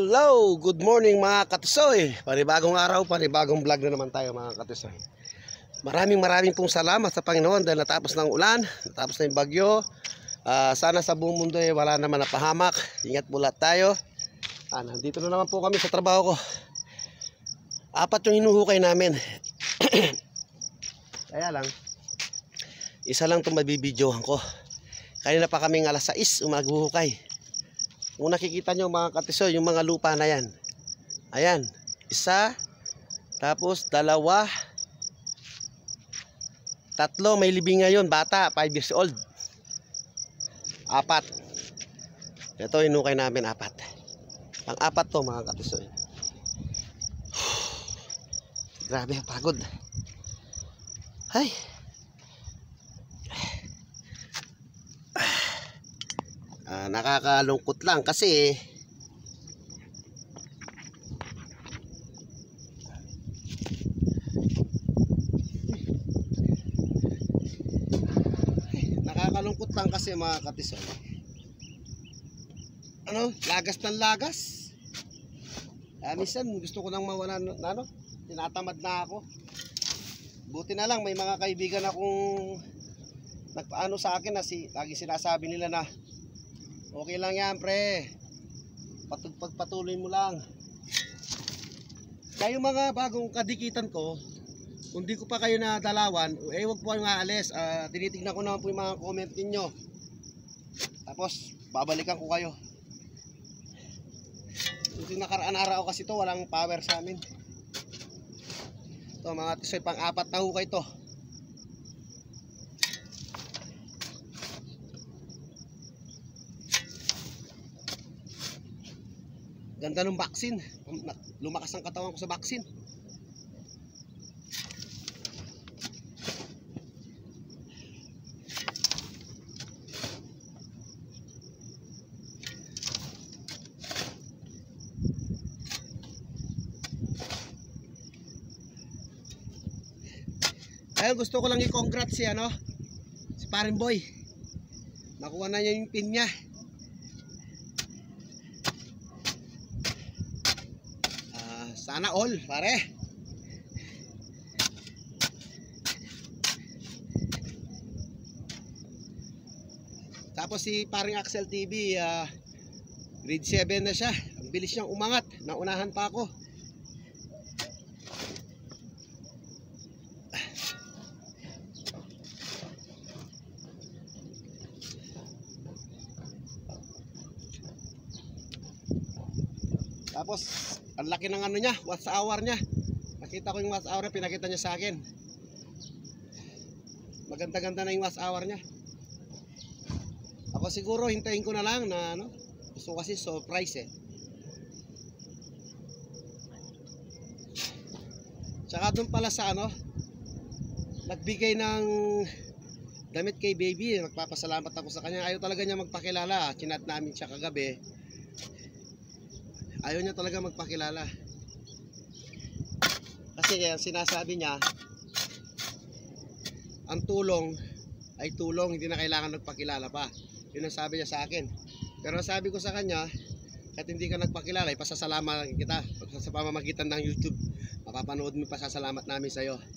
Hello! Good morning mga katisoy! Panibagong araw, panibagong vlog na naman tayo mga katisoy. Maraming pong salamat sa Panginoon dahil natapos ng ulan, natapos na yung bagyo. Sana sa buong mundo wala naman napahamak. Ingat po lahat tayo. Nandito na naman po kami sa trabaho ko. 4 yung hinuhukay namin. Kaya lang, isa lang itong mabibidyohan ko. Kanina pa kaming alas 6 maghuhukay. Kung nakikita nyo mga katisoy, yung mga lupa na yan. Ayan, 1, tapos 2, 3, may libing ngayon, bata, 5 years old. 4. Ito hinukay namin 4. Pang-4 to mga katisoy. Grabe, pagod. Ay. Nakakalungkot lang kasi mga katisoy. Lagas ng lagas. Minsan gusto ko nang mawala tinatamad na ako. Buti na lang may mga kaibigan akong nagpaano sa akin na lagi sinasabi nila na okay lang yan pre, pagpatuloy mo lang. Kaya yung mga bagong kadikitan ko, kung di ko pa kayo nadalawan, wag po kayong aalis. Tinitignan ko naman po yung mga comment ninyo, tapos babalikan ko kayo. Yung nakaraan araw kasi to walang power sa amin. Ito mga tisoy, pang-4 na hukay to. Ganda ng vaccine. Lumakas ang katawan ko sa vaccine. Ayun, gusto ko lang i-congrats si Paring Boy. Nakuha na niya yung pin niya. Sana all, pare. Tapos si Paring Axel TV, grade 7 na siya. Ang bilis niyang umangat. Naunahan pa ako. Tapos ang laki ng niya, watts hour niya. Nakita ko yung watts hour niya, pinakita niya sa akin. Maganda-ganda na yung watts hour niya. Ako siguro hintayin ko na lang na gusto kasi surprise eh. Tsaka doon pala sa nagbigay ng damit kay baby, magpapasalamat ako sa kanya. Ayaw talaga niya magpakilala. Chinat namin siya kagabi. Ayaw niya talaga magpakilala. Kasi sinasabi niya, ang tulong ay tulong, hindi na kailangan magpakilala pa. Yun ang sabi niya sa akin. Pero sabi ko sa kanya, kahit hindi ka nagpakilala, ipasasalamat kita. Sa pamamagitan ng YouTube, mapapanood mo, pasasalamat namin sa iyo.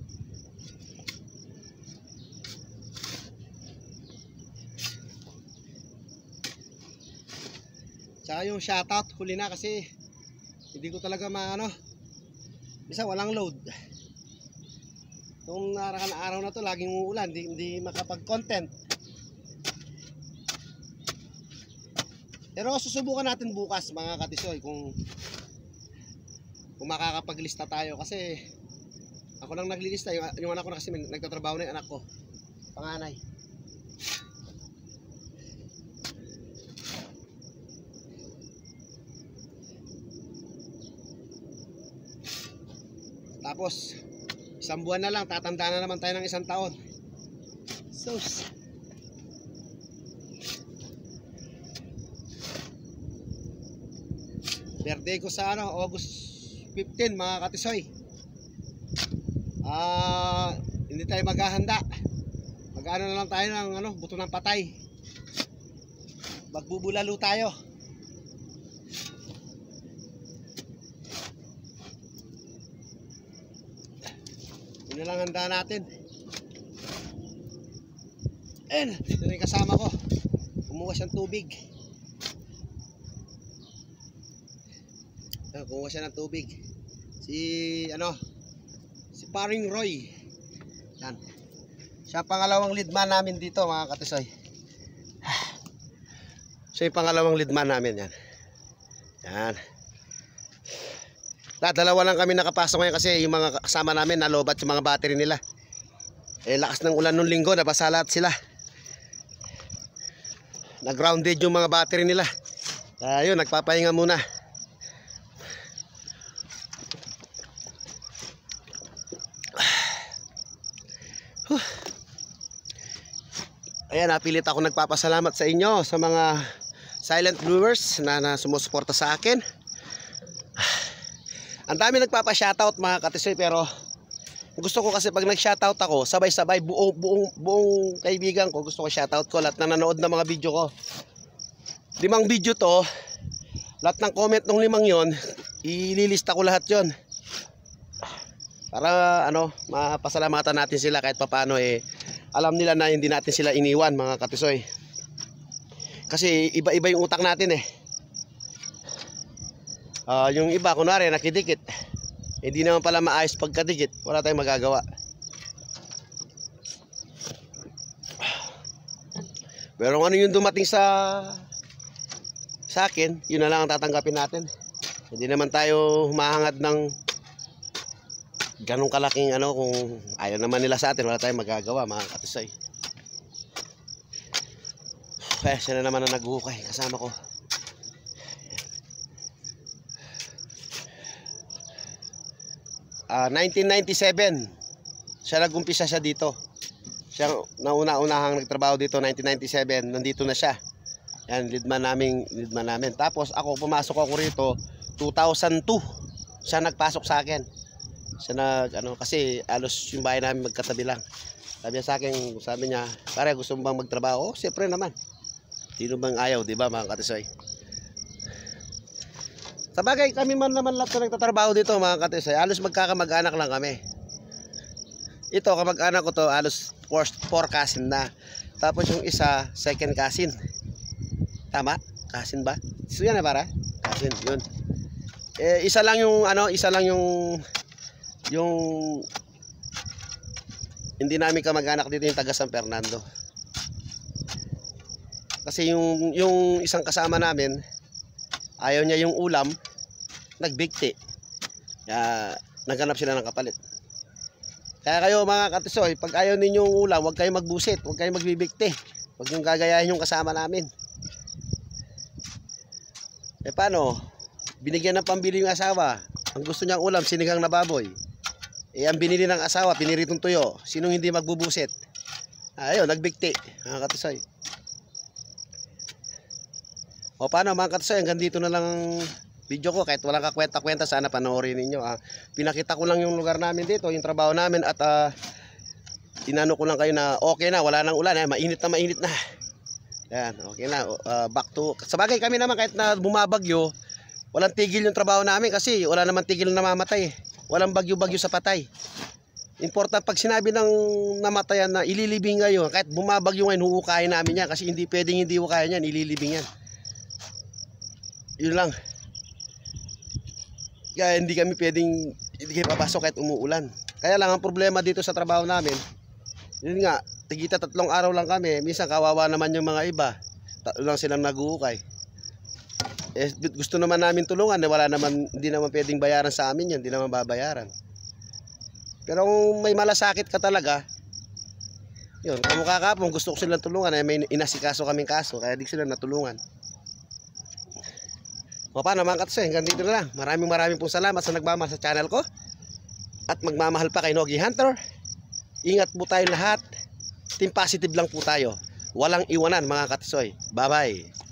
Tsaka yung shoutout, huli na kasi hindi ko talaga isa walang load. Itong nakaraang araw na to laging uulan, hindi makapag-content. Pero susubukan natin bukas mga katisoy kung makakapaglista tayo, kasi ako lang naglilista. Yung anak ko na kasi nagtatrabaho na yung anak ko, panganay. Tapos 1 buwan na lang, tatanda na naman tayo ng 1 taon. So birthday ko sa August 15 mga katisoy. Hindi tayo maghahanda. Mag-ano na lang tayo ng buto ng patay. Magbubulalo tayo. Yun na lang handa natin. And ito na yung kasama ko. Kumuha siyang tubig. Kumuha siya ng tubig. Si Paring Roy. Yan. Siya pangalawang leadman namin dito mga katisoy. Siya yung pangalawang leadman namin yan. Yan. Dalawa lang kami nakapasok ngayon kasi yung mga kasama namin nalobat yung mga battery nila. Lakas ng ulan nung linggo, nabasa lahat sila. Nag-grounded yung mga battery nila. Ayun, nagpapahinga muna. Ayan, napilit ako nagpapasalamat sa inyo sa mga silent viewers na sumusuporta sa akin. Ang dami nagpapa-shoutout mga katisoy, pero gusto ko kasi pag nag-shoutout ako, sabay-sabay buong kaibigan ko, gusto ko shoutout ko lahat na nanood ng mga video ko. 5 video to, lahat ng comment ng 5 yon, ililista ko lahat yon. Para mapasalamatan natin sila kahit papaano alam nila na hindi natin sila iniwan mga katisoy. Kasi iba-iba yung utak natin yung iba kunwari nakidikit, hindi naman pala maayos pagkadikit, wala tayong magagawa. Pero ano yung dumating sa akin, yun na lang ang tatanggapin natin. Hindi naman tayo humahangad ng ganong kalaking kung ayaw naman nila sa atin, wala tayong magagawa mga katisoy. Kaya siya na naman ang naghuhukay kasama ko. 1997 siya nag-umpisa siya dito. Siya nauna-unahang nagtrabaho dito 1997, nandito na siya. Yan, leadman namin. Tapos ako pumasok ako rito 2002. Siya nagpasok sa akin. Siya kasi alos yung bahay namin magkatabi lang. Sabi niya, pare gusto mo bang magtrabaho? Oh, siyempre naman. Sino bang ayaw, di ba mga katisoy? Sabagay kami man naman lahat na nagtatrabaho dito mga katisoy, alos magkakamag-anak lang kami. Ito kamag-anak ko to, alos 4 cousin na. Tapos yung isa, second cousin. Tama? Cousin ba? So yan na para? Cousin, yun. Isa lang yung hindi namin kamag-anak dito, yung taga San Fernando. Kasi yung isang kasama namin, ayaw niya yung ulam, nagbigti. Kaya naghanap sila ng kapalit. Kaya kayo mga katisoy, pag ayaw ninyo yung ulam, huwag kayong magbusit, huwag kayong magbibigti. Huwag yung gagayahin yung kasama namin. Paano? Binigyan ng pambili yung asawa. Ang gusto niyang ulam, sinigang na baboy. Ang binili ng asawa, piniritong tuyo. Sinong hindi magbubusit? Ayun, nagbigti mga katisoy. O paano mga katisoy, hanggang dito na lang video ko. Kahit walang kakwenta-kwenta, sana panoorin ninyo. Pinakita ko lang yung lugar namin dito, yung trabaho namin, at tinano ko lang kayo na okay na, wala nang ulan. Mainit na. Yan, okay na. Back to, sabagay kami naman kahit na bumabagyo, walang tigil yung trabaho namin kasi wala naman tigil na namamatay. Walang bagyo-bagyo sa patay. Important pag sinabi ng namatayan na ililibing ngayon, kahit bumabagyo ngayon, huukayin namin yan kasi hindi pwedeng hindi hukayin yan, ililibing yan. Yun lang. Kaya hindi kami papasok kahit umuulan. Kaya lang ang problema dito sa trabaho namin, yun nga, tigita 3 araw lang kami. Minsan kawawa naman yung mga iba, 3 lang silang naguhukay. Gusto naman namin tulungan, hindi naman pwedeng bayaran sa amin yan, hindi naman babayaran. Pero kung may malasakit ka talaga, yun, kamukha kapong gusto ko silang tulungan, may inasikaso kaming kaso, kaya di sila natulungan. O paano mga katisoy, hanggang dito na lang. Maraming pong salamat sa nagmamahal sa channel ko. At magmamahal pa kay Nogi Hunter. Ingat po tayo lahat. Team positive lang po tayo. Walang iwanan mga katisoy. Bye bye.